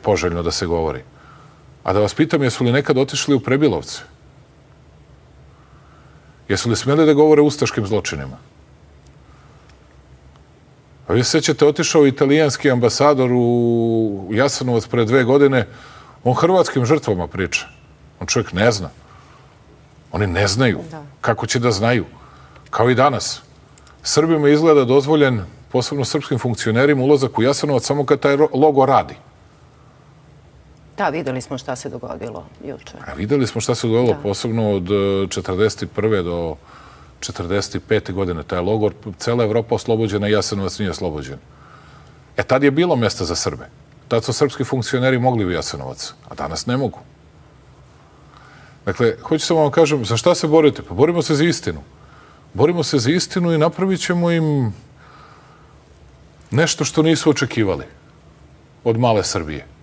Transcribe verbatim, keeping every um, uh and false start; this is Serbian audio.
poželjno da se govori. A da vas pitam, jesu li nekad otišli u Prebilovce? Jesu li smjeli da govore o ustaškim zločinima? A vi se sjećate, otišao italijanski ambasador u Jasenovac pre dve godine, on hrvatskim žrtvama priča. On čovjek ne zna. Oni ne znaju. Kako će da znaju? Kao i danas. Srbima izgleda dozvoljen, posebno srpskim funkcionerima, ulazak u Jasenovac samo kad taj logo radi. Da, videli smo šta se dogodilo juče. A videli smo šta se dogodilo, posebno od četrdeset prve do četrdeset pete godine. Taj logor, cela Evropa oslobođena, Jasenovac nije oslobođen. E, tad je bilo mjesta za Srbe. Tad su srpski funkcioneri mogli u Jasenovac, a danas ne mogu. Dakle, hoću samo vam kažem, za šta se borite? Pa borimo se za istinu. Borimo se za istinu i napravit ćemo im nešto što nisu očekivali od male Srbije.